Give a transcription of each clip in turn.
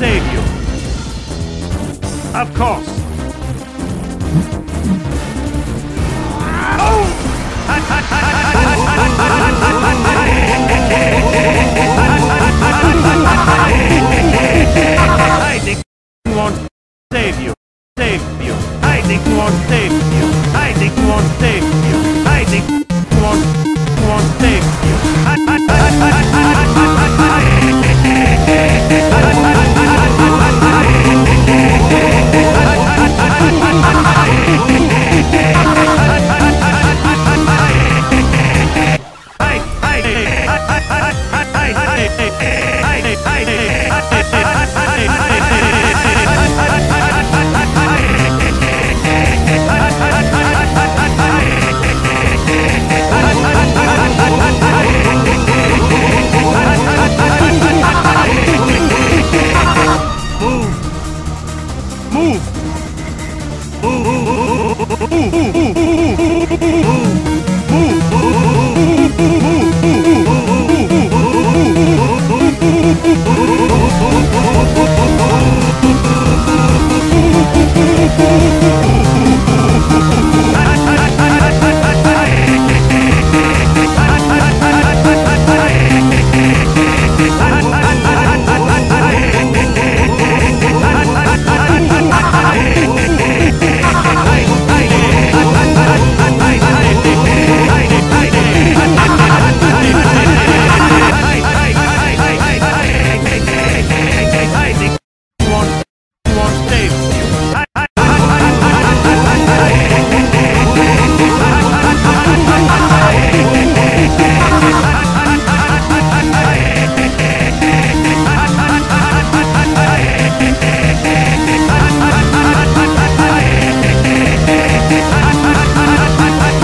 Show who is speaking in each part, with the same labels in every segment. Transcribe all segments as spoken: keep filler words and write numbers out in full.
Speaker 1: save you. Of course. Oh! I think won't save you. Save you. I think won't save you. I think won't save you. I think won't won't save you.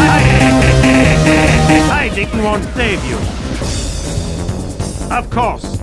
Speaker 1: Won't save you. Of course.